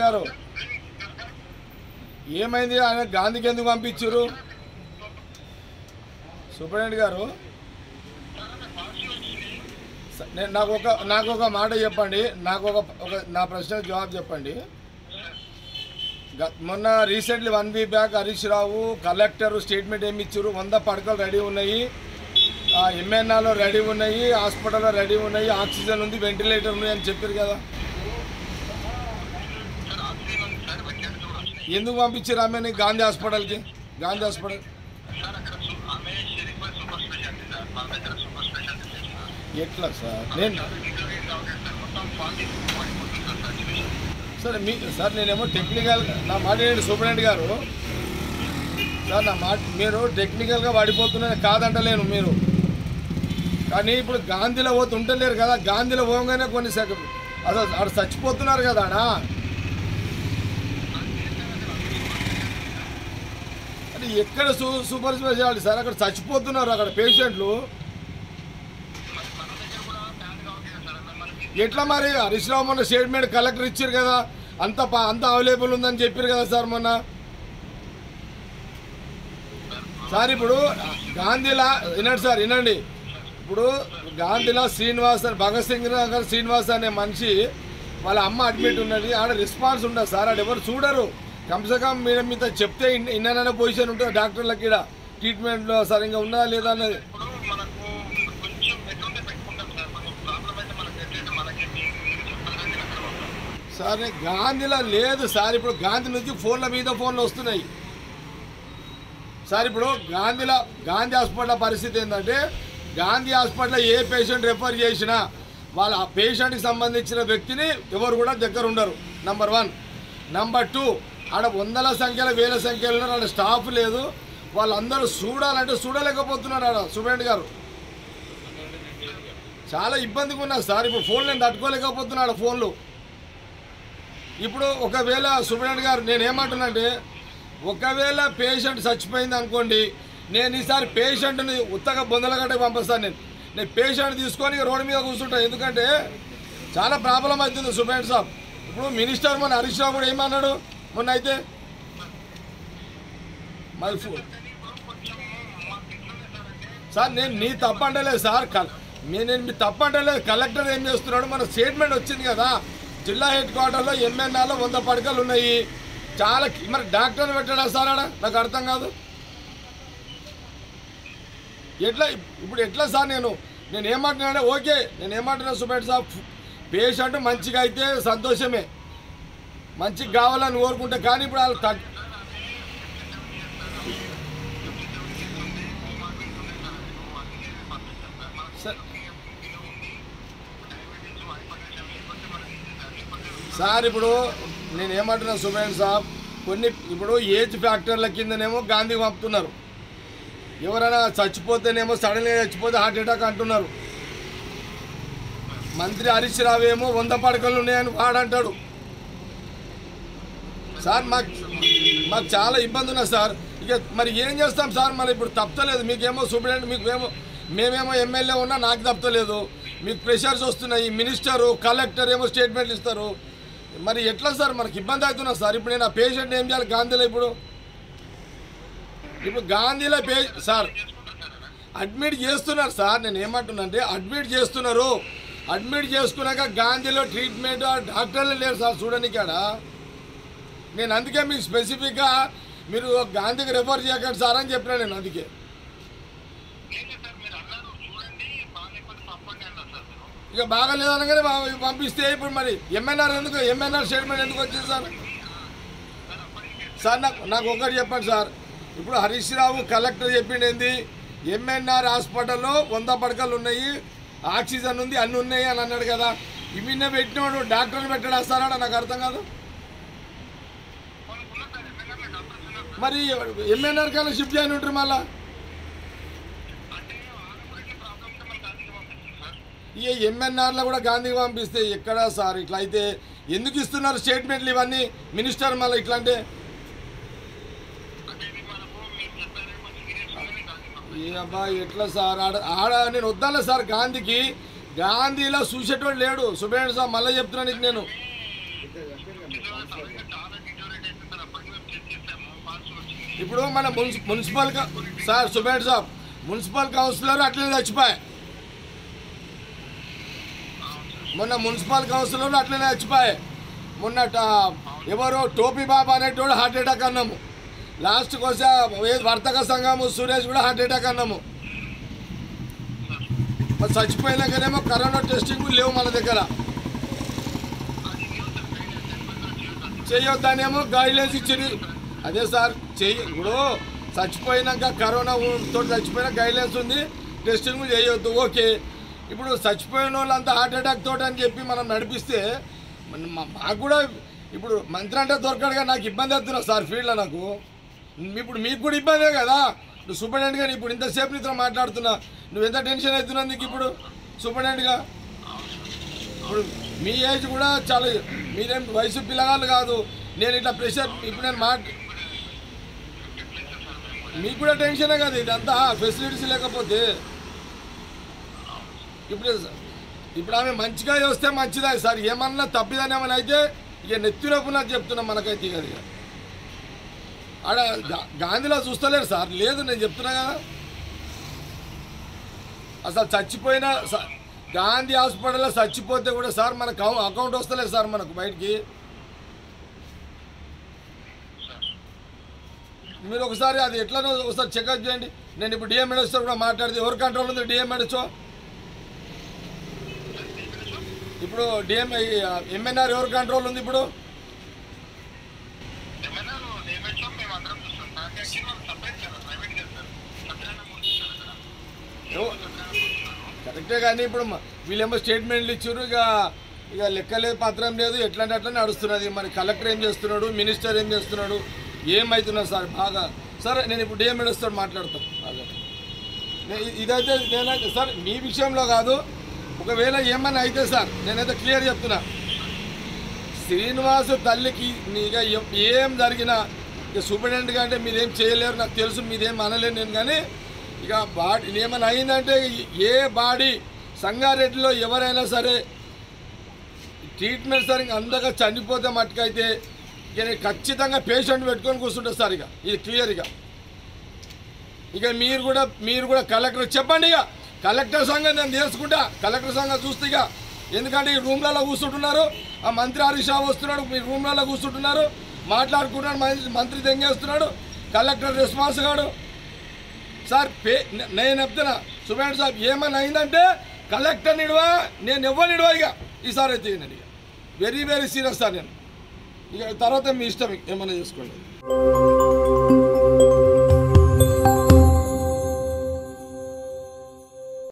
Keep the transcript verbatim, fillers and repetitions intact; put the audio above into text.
గారు ఏమైంది ఆయన గాంధీకి ఎందుకు పంపించారు సూపరింటెండెంట్ గారు నాకు ఒక నాకు ఒక మాట చెప్పండి నాకు ఒక ఒక నా ప్రశ్నకు జవాబు చెప్పండి మొన్న recently one week back Harish Rao collector statement ఏమి ఇచ్చారు వంద పడకలు రెడీ ఉన్నాయి ఎంఎన్ఆర్లో రెడీ ఉన్నాయి హాస్పిటల్లో రెడీ ఉన్నాయి ఆక్సిజన్ ఉంది వెంటిలేటర్ ఉన్నాయి అని చెప్పారు కదా ఎందుకు పంపించారు ఆమెని గాంధీ హాస్పిటల్కి గాంధీ హాస్పిటల్ ఎట్లా సార్ నేను సార్ మీ సార్ నేనేమో టెక్నికల్ నా మాట ఏంటి సూపరింటెండెంట్ గారు సార్ నా మాట మీరు టెక్నికల్గా పడిపోతున్నది కాదంటలేను మీరు కానీ ఇప్పుడు గాంధీలో పోతే ఉంటలేరు కదా గాంధీలో పోగానే కొన్ని అసలు అక్కడ చచ్చిపోతున్నారు కదా ఆడ అంటే ఎక్కడ సూ సూపర్ స్పెషాలిటీ సార్ అక్కడ చచ్చిపోతున్నారు అక్కడ పేషెంట్లు ఎట్లా మరి హరీష్ రావు మొన్న స్టేట్మెంట్ కలెక్టర్ ఇచ్చారు కదా అంత అంత అవైలబుల్ ఉందని చెప్పారు కదా సార్ మొన్న సార్ ఇప్పుడు గాంధీలా వినండి సార్ వినండి ఇప్పుడు గాంధీలా శ్రీనివాస్ అని భగత్ సింగ్ నగర్ శ్రీనివాస్ అనే మనిషి వాళ్ళ అమ్మ అడ్మిట్ ఉన్నది ఆడ రెస్పాన్స్ ఉండదు సార్ ఆడ ఎవరు చూడరు కమ్సే కమ్ మీద మీద చెప్తే ఇన్నైనా పొజిషన్ ఉంటుంది డాక్టర్లకి ఇక్కడ ట్రీట్మెంట్లో సరిగ్గా ఉందా లేదా అన్నది సార్ గాంధీలో లేదు సార్ ఇప్పుడు గాంధీ నుంచి ఫోన్ల మీద ఫోన్లు వస్తున్నాయి సార్ ఇప్పుడు గాంధీలో గాంధీ హాస్పిటల్ పరిస్థితి ఏంటంటే గాంధీ హాస్పిటల్లో ఏ పేషెంట్ రెఫర్ చేసినా వాళ్ళ ఆ పేషెంట్కి సంబంధించిన వ్యక్తిని ఎవరు కూడా దగ్గర ఉండరు నంబర్ వన్ నంబర్ టూ ఆడ వందల సంఖ్యలో వేల సంఖ్యలో ఉన్నారు ఆడ స్టాఫ్ లేదు వాళ్ళందరూ చూడాలంటే చూడలేకపోతున్నారు ఆడ సూపరింటెండెంట్ గారు చాలా ఇబ్బందిగా ఉన్నారు సార్ ఇప్పుడు ఫోన్లు నేను తట్టుకోలేకపోతున్నాడు ఫోన్లు ఇప్పుడు ఒకవేళ సూపరింటెండెంట్ గారు నేను ఏమంటున్నానంటే ఒకవేళ పేషెంట్ చచ్చిపోయింది అనుకోండి నేను ఈసారి పేషెంట్ని ఉత్తగా బొందలగడ్డకి పంపిస్తాను నేను నేను పేషెంట్ తీసుకొని రోడ్డు మీద కూర్చుంటాను ఎందుకంటే చాలా ప్రాబ్లం అవుతుంది సూపరింటెండెంట్ సాబ్ ఇప్పుడు మినిస్టర్ మొన్న హరీష్ రావు కూడా ఏమన్నాడు మొన్న అయితే మరి సార్ నేను నీ తప్పు అంటలేదు సార్ నేను మీ తప్పు అంటలేదు కలెక్టర్ ఏం చేస్తున్నాడు మన స్టేట్మెంట్ వచ్చింది కదా జిల్లా హెడ్ క్వార్టర్లో ఎంఎన్ఆర్లో వంద పడకలు ఉన్నాయి చాలా మరి డాక్టర్ని పెట్టాడా సార్ ఆడ నాకు అర్థం కాదు ఎట్లా ఇప్పుడు ఎట్లా సార్ నేను నేను ఏమంటున్నానంటే ఓకే నేను ఏమంటున్నా సూపరింటెండెంట్ సాబ్ పేషెంట్ మంచిగా అయితే సంతోషమే మంచిగా కావాలని కోరుకుంటే కానీ ఇప్పుడు వాళ్ళు తగ్గ సార్ ఇప్పుడు నేను ఏమంటున్నా సూపరింటెండెంట్ సాబ్ కొన్ని ఇప్పుడు ఏజ్ ఫ్యాక్టర్ల కిందనేమో గాంధీ పంపుతున్నారు ఎవరైనా చచ్చిపోతేనేమో సడన్గా చచ్చిపోతే హార్ట్ అటాక్ అంటున్నారు మంత్రి హరీష్ రావు ఏమో వంద పడకలు ఉన్నాయని వాడంటాడు సార్ మాకు మాకు చాలా ఇబ్బంది ఉన్నది సార్ ఇక మరి ఏం చేస్తాం సార్ మరి ఇప్పుడు తప్పలేదు మీకేమో సూపరింటెండెంట్ మీకు ఏమో మేమేమో ఎమ్మెల్యే ఉన్నా నాకు తప్పలేదు మీకు ప్రెషర్స్ వస్తున్నాయి మినిస్టరు కలెక్టర్ ఏమో స్టేట్మెంట్లు ఇస్తారు మరి ఎట్లా సార్ మనకి ఇబ్బంది అవుతున్నా సార్ ఇప్పుడు నేను ఆ పేషెంట్ ఏం చేయాలి గాంధీలో ఇప్పుడు ఇప్పుడు గాంధీలో పే సార్ అడ్మిట్ చేస్తున్నారు సార్ నేను ఏమంటున్నా అంటే అడ్మిట్ చేస్తున్నారు అడ్మిట్ చేసుకున్నాక గాంధీలో ట్రీట్మెంట్ డాక్టర్లు లేరు సార్ చూడడానికి కాడ నేను అందుకే మీకు స్పెసిఫిక్గా మీరు గాంధీకి రెఫర్ చేయకండి సార్ అని చెప్పినా నేను అందుకే ఇక బాగాలేదనగానే పంపిస్తే ఇప్పుడు మరి ఎంఎన్ఆర్ ఎందుకు ఎంఎన్ఆర్ స్టేట్మెంట్ ఎందుకు వచ్చింది సార్ సార్ నాకు నాకు ఒకటి చెప్పండి సార్ ఇప్పుడు హరీష్ రావు కలెక్టర్ చెప్పింది ఏంది ఎంఎన్ఆర్ హాస్పిటల్లో వంద పడకలు ఉన్నాయి ఆక్సిజన్ ఉంది అన్నీ ఉన్నాయి అని అన్నాడు కదా ఇవిన్నే పెట్టినవాడు డాక్టర్ని పెట్టాడు వస్తారా నాకు అర్థం కాదు మరి ఎంఎన్ఆర్ కన్నా షిఫ్ట్ చేయని ఉంటారు మళ్ళా ఇక ఎంఎన్ఆర్లో కూడా గాంధీకి పంపిస్తే ఎక్కడ సార్ ఇట్లా అయితే ఎందుకు ఇస్తున్నారు స్టేట్మెంట్లు ఇవన్నీ మినిస్టర్ మళ్ళీ ఇట్లా అంటే ఏ అబ్బా ఎట్లా సార్ ఆడ ఆడ నేను వద్దాలే సార్ గాంధీకి గాంధీలో చూసేటోడు లేడు సూపరింటెండెంట్ సార్ మళ్ళీ చెప్తున్నాను నేను ఇప్పుడు మన మున్సిపల్ సార్ సుబేడ్ సాబ్ మున్సిపల్ కౌన్సిలర్ అట్లనే చచ్చిపోయాయి. మొన్న మున్సిపల్ కౌన్సిలర్ అట్లనే చచ్చిపోయాయి. మొన్న ఎవరో టోపీ బాబా అనేటోడు హార్ట్ అటాక్ అన్నాము. లాస్ట్కి వస్తే వర్తక సంఘము సురేష్ కూడా హార్ట్ అటాక్ అన్నాము. చచ్చిపోయినాకనేమో కరోనా టెస్టింగ్ లేవు మన దగ్గర. చేయొద్దనేమో గైడ్లైన్స్ ఇచ్చింది. అదే సార్ చెయ్యి ఇప్పుడు చచ్చిపోయినాక కరోనా తోటి చచ్చిపోయినా గైడ్లైన్స్ ఉంది, టెస్టింగ్ చేయొద్దు. ఓకే, ఇప్పుడు చచ్చిపోయిన వాళ్ళంతా హార్ట్ అటాక్ తోటి అని చెప్పి మనం నడిపిస్తే మాకు కూడా ఇప్పుడు మంత్రి అంటే దొరకడుగా నాకు ఇబ్బంది అవుతున్నా సార్ ఫీల్డ్లో. నాకు ఇప్పుడు మీకు కూడా ఇబ్బందే కదా. నువ్వు సూపరింటెండెంట్గా ఇప్పుడు ఇంతసేపు నీతో మాట్లాడుతున్నా, నువ్వు ఎంత టెన్షన్ అవుతున్నావు నీకు ఇప్పుడు సూపరింటెండెంట్గా? ఇప్పుడు మీ ఏజ్ కూడా చాలా, మీరేం వయసు పిల్లగాళ్ళు కాదు. నేను ఇట్లా ప్రెషర్ ఇప్పుడు నేను మాట మీకు కూడా టెన్షనే కదా ఇదంతా ఫెసిలిటీస్ లేకపోతే. ఇప్పుడు ఇప్పుడు ఆమె మంచిగా వస్తే మంచిదా సార్, ఏమన్నా తప్పిదని ఏమన్నా అయితే ఇక నెత్తిలోపు నాకు చెప్తున్నా మనకైతే ఇక ఆడ గాంధీలో చూస్తలేరు సార్. లేదు నేను చెప్తున్నా కదా, అసలు చచ్చిపోయిన గాంధీ హాస్పిటల్లో చచ్చిపోతే కూడా సార్ మన అకౌంట్ వస్తలేదు సార్ మనకు బయటికి. మీరు ఒకసారి అది ఎట్లనో ఒకసారి చెకప్ చేయండి. నేను ఇప్పుడు డిఎం మెడిస్తో కూడా మాట్లాడితే ఎవరు కంట్రోల్ ఉంది డిఎం మెడిస్తో? ఇప్పుడు డిఎం ఎంఎన్ఆర్ ఎవరు కంట్రోల్ ఉంది ఇప్పుడు? కరెక్టే కానీ ఇప్పుడు వీళ్ళేమో స్టేట్మెంట్లు ఇచ్చారు, ఇక ఇక లెక్కలేదు పత్రం లేదు, ఎట్లాంటి అట్లా నడుస్తున్నది. మరి కలెక్టర్ ఏం చేస్తున్నాడు, మినిస్టర్ ఏం చేస్తున్నాడు, ఏమవుతున్నారు సార్ బాగా. సరే నేను ఇప్పుడు డిఎం మెడిస్తో మాట్లాడతాను బాగా. ఇదైతే నేనైతే సార్ మీ విషయంలో కాదు, ఒకవేళ ఏమన్నా అయితే సార్ నేనైతే క్లియర్ చెప్తున్నా, శ్రీనివాసు తల్లికి ఇక ఏం జరిగినా ఇక సూపరింటెండెంట్గా అంటే మీరేం చేయలేరు నాకు తెలుసు, మీరేం అనలేరు నేను. కానీ ఇక బాడీ ఏమైనా అయిందంటే ఏ బాడీ సంగారెడ్డిలో ఎవరైనా సరే ట్రీట్మెంట్ సరిగ్గా అందగా చనిపోతే మట్టుకైతే ఇక నేను ఖచ్చితంగా పేషెంట్ పెట్టుకొని కూర్చుంటాను సార్. ఇక ఇది క్లియర్. ఇక ఇక మీరు కూడా మీరు కూడా కలెక్టర్ చెప్పండి. ఇక కలెక్టర్ సంఘం నేను తెలుసుకుంటా, కలెక్టర్ సంఘం చూస్తే ఇక ఎందుకంటే ఈ రూమ్లలో కూర్చుంటున్నారు, ఆ మంత్రి హరీష్ రావు వస్తున్నాడు, మీ రూమ్లలో కూర్చుంటున్నారు, మాట్లాడుకుంటున్నాడు, మంత్రి తెంగేస్తున్నాడు, కలెక్టర్ రెస్పాన్స్ కాడు సార్. పే నేను చెప్తున్నా సుబేడ్ సాబ్ ఏమైనా అయిందంటే కలెక్టర్ నిడవా, నేను ఎవరు నిడవా ఇక ఈసారి అయితే నేను ఇక వెరీ వెరీ సీరియస్ సార్. నేను ఇక తర్వాత మీ ఇష్టం ఏమైనా చేసుకోండి.